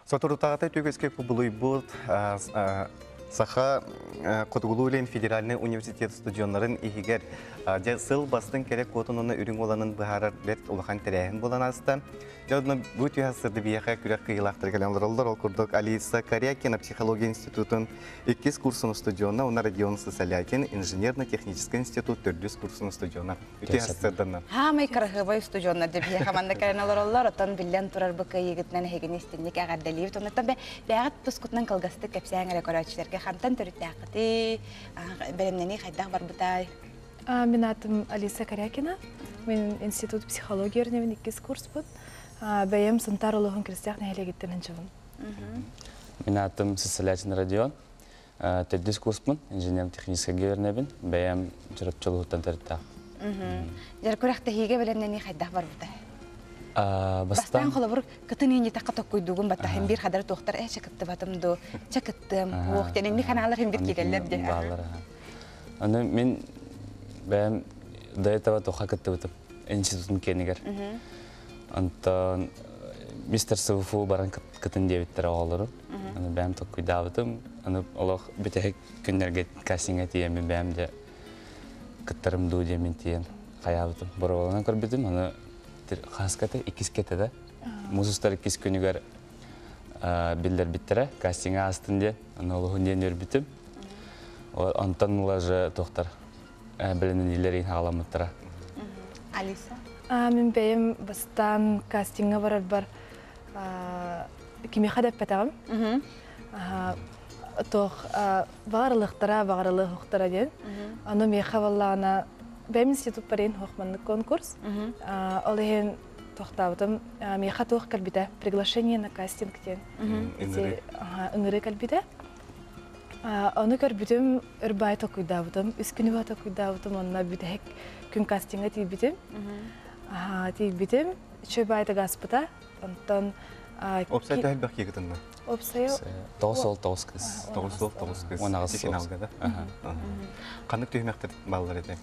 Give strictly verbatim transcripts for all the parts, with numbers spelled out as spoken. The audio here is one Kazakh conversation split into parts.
Соторутағатай төгеске күбілуй бұд Саха Котугулулен Федеральный университет студионларын игер сыл бастың керек котунуна үрің оланын бұхарар рет улахан тәрәйін болан аста. Жадына бұт үйасырды бияқа күрек қиылақтыр кәлемдіралдар. Ол күрдік Алиса Корякина психология институтын иккис курсын студионна, она Родион Сосалякин инженерно-технический институт төрдіс курсын студионна. Үті асырдыны. Хамай қырғыбай студионна деп бияқа манда кәленалар отан білен тұрар бұқы егітнен егін істеннік ағаддалиев. Тонаттан бәғат тұскутнан қалғасты кәпсәңірі көрәтшілерге хантан түрітті ақыты бәрімнені қайдақ бар бұтай. Мен атым Алиса Корякина. Мен институт психология өрневін иккис курс бұд. Бәйім сынтар олығын кірістіяқ нәйле кеттен жығын. Мен атым Сосалякин Родион. Төрдіс курс бұн, инженер-технический өрневін. Бәйім жүріп чолығыттан түрітті. Жар көрәқті хейге бәрімнені қайдақ бар бұтай. Бастан қолы бұр күтін еңе таққа тоқ көйдуғын бата хем бір қадар тоқтар әші күтті батымды, ча күттім, оқтен еңі қаналар хем бір келелер де. Оны мен бәйім до этого тоқа күтті бұтым, институтын кенігер. Антон мистер СВФУ баран күтін дебіттері оғалыры. Бәйім тоқ көйда бұтым. Олық бітек күнерге кастинга тием мен бәйім де күттірім ду демен тиен қая бұтым. Бұры олынан көр бітім. Хаскаты иккис кетеді. Музустар иккис күнігер білдер біттірі. Кастинга астынде, олығын ден өрбітім. Антон мұлажы тоқтар білінің елерін ағаламыттыра. Алиса? Мен бәйім бастан кастинга барар бар кемеха деп бәтағым. Тоқ бағарылықтыра, бағарылық ұқтыра ден. Оны меха валлағына бәйім институт барин хоқманлық конкурс. Ол еген тоқтабытым. Меха тоқ кәлбіті. Приглашение на кастингтен. Үңірі кәлбіті. Оны көрбітім үрбай тоқуйдабытым. Үскіні ба тоқуйдабытым. Онына бітек күн кастинга тейбітім. Тейбітім. Чөй байты ғаспыта. Онтан... Опсай тәл бәк егітінді? Опсай... Тоғыз ол тоғыз кіз. Тоғыз ол тоғыз кіз. Он ағыз соғыз. Қандық түймектір балалар еді?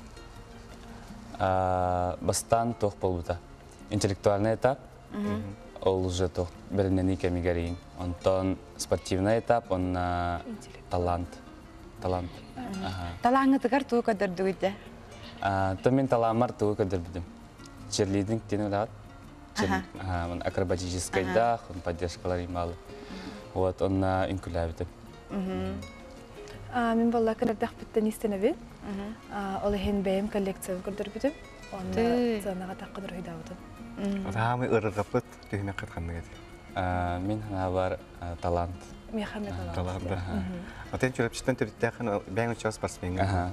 Бастан тоқ болбыта. Интеллектуальный этап. Ол уже тоқ бірінен икемігерейін. Онтан спортивный этап, он талант. Талант. Талаңытығар туы көдір дуйды? Мен таламар туы көдір бідім. Черлидинг дені ұлағат. Акробатический дах, он поддержкалар ималы. Вот, он инкуля бідім. Мен балла кірдақ біттен істені бен. Ол еген бәйім коллекция көрдір бітім. Оны зонаға таққыдыр үйда бұдым. Рамы ұрырға бұд түйіне қатқанды кәді? Мен ғана бар талант. Мехаме талант. Талант. Отен жүріпшістен түріттіяқын бәйін ұчығы спортсменге?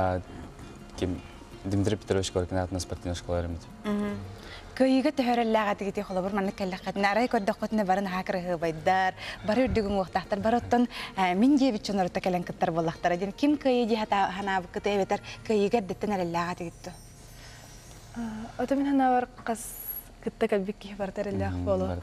Дмитрий Петрович координатына спортивный школа өрімеді. Көйігі төхөрілләға тігіте қолы бұр мәнік кәліқатын арай көдді қотыны барын хақырығы байдар, бары үрдігін оқтақтар, бары оттан мен де бітчін ұрытта кәлін күттар болақтар. Кім көйі де ханабы күті әветер көйігі әддеттен әрілләға тігітті? Ота мен хана бар қас күтті кәлбік кейі бартарылләқ болу.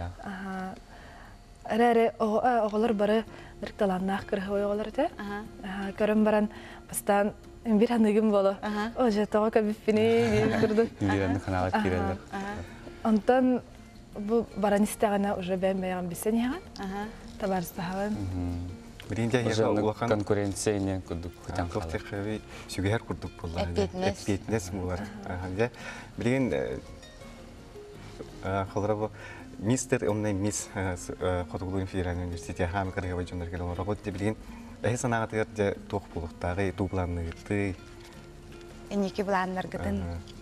Әрі оғылар бары бір таланнақ кіргі ойғылар өте. Көрім баран бастан bir hanıgım bolu. O jetoğa kabifini gördüm. Birini kanalat kireldi. Ondan bu baranistağına уже ben beyan bir sene yan. Tabarstahan. Birinci yerde olakan konkurensiya inen kurduk. Çok tekrar süger kurduk bunlar. Fitness mi var? Hangi? Birin xalara bu Mister Omnay Miss Kotugulun Federal Üniversitesi ham karıya jonlar gelen olarak o birin Әй санағатығыр де тоқ болықтағы, туғыланны ғылды? Әнеке бұланлар ғыдын?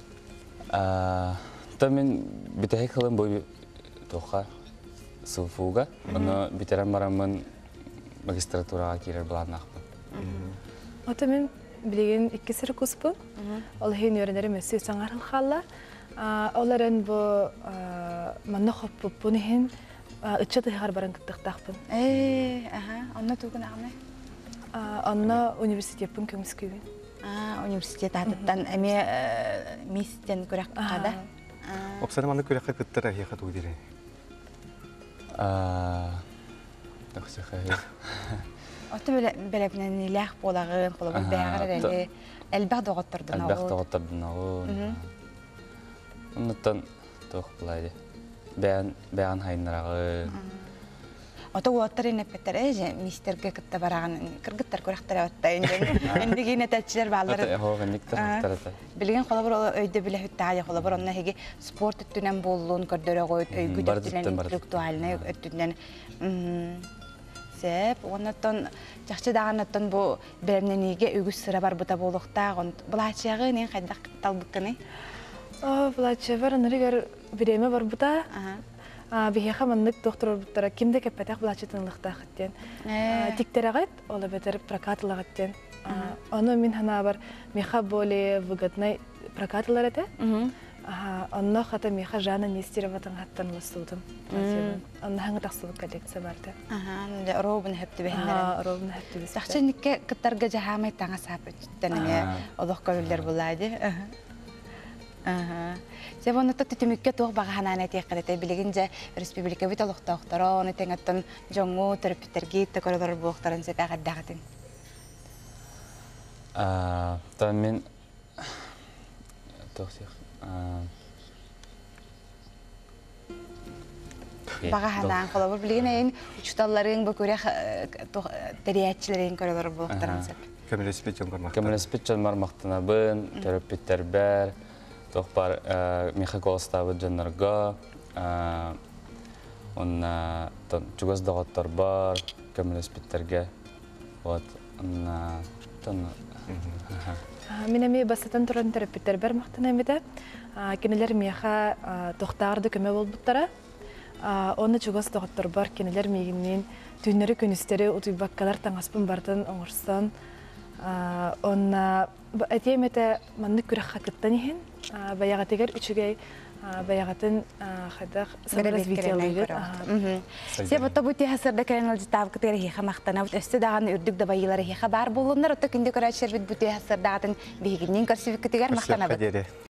Та мен бітәйік қылым бой тоққа сылфуға. Оны бітерен барамын магистратураға керер бұланны ақпын. Ота мен білеген иккесір күспін. Ол хейін өрінері мәсі өсің арылқалла. Оларын бұл манны қоппы бұны хейін үтчі тұйғар барын күттіқтақпын. Әй, онна туғын ағымай? Анна университетпен көміс көйін. Университет атыттан әме мистен көрек қада? Опсаным аны көрек қыттыр әйеқа туғы дерей? Тақсы қайыр. Оты бәләбінен иләқ болағын, қолығын бәғыр әрі әлбәқ доғыттырдың ағыл? Әлбәқ доғыттырдың ағыл. Оннаттан тоқ бұлайды. Бәғын хайынлар ағыл. ото уоттар инеппеттер эже мистерге кытта бараган кыргыттар көрөхтөр атта инде эндигине тачылар баллар Ата хооганник тарахтарата. билген холобор өйдө биле хүттаая холобор онна хеги спорт өттүнөн боллуун көрдөрөгө өйгү дөттүнөн интеллектуальный өттүнөн сеп оннотон жакчы даганаттан бу беремнениге үгүс сыра бар бута болохтаагын булачагы нен кайдак талбыкканы О, булачы бар, нырыгар биреме бар бута. А бихеха маннык доктор буттара кимде кеппетак булачы тынлыкта хаттен. Тиктерагат, ола бетер прокатлагаттен. Оно мин хана бар меха более выгодный прокатлар это. Ага, онно хата меха Жанна Нестероватан хаттан ластудым. Онно ханга тасылык коллекция барды. Ага, робын хепти бехнер. Ага, робын хепти бехнер. Сакчы никке кыттарга жахамай таңа сапыттаныңе олох көрүлдер булайды. Ага. Себоннотта түтүмүккө туох багаанаа тияккалете билигинже республика бит олохтоохторо оны теңеттен жоңу терапевттерги текоролор буохтарын сепагаддагатын. А, та мен тохсих. А. Багаанаа колобор билигинен учталларын бу көрөх териячилерин көрөлөр буохтарын сеп. Көмөлөспөт жоңгормак. Көмөлөспөт жоңгормактына бын терапевттер бар. Тохпар Михаколстабы жаннарга, он чугас дагаттар бар, көмөлөспөттерге. Вот, он тон. Минами басатан туран терапевттер бар мактана эмете. Кинелер меха тохтарды көмө болбуттара. Оны чугас дагаттар бар, кинелер мегинен түннөрү күнүстөрү утуйбаккалар таңаспын бартын оңорсон. Он этемете манны күрәхә кыттан иһен. Баягатыгар үчүгәй баягатын хадах саморазвитиялыгы. Себо табути хасырда кенел житап кытыр хиха мактана өстө даган үрдүк да байылары хиха бар болундар отто кинде көрәчер бит бути хасырдагын бигинен көрсөп кытыгар мактана бит.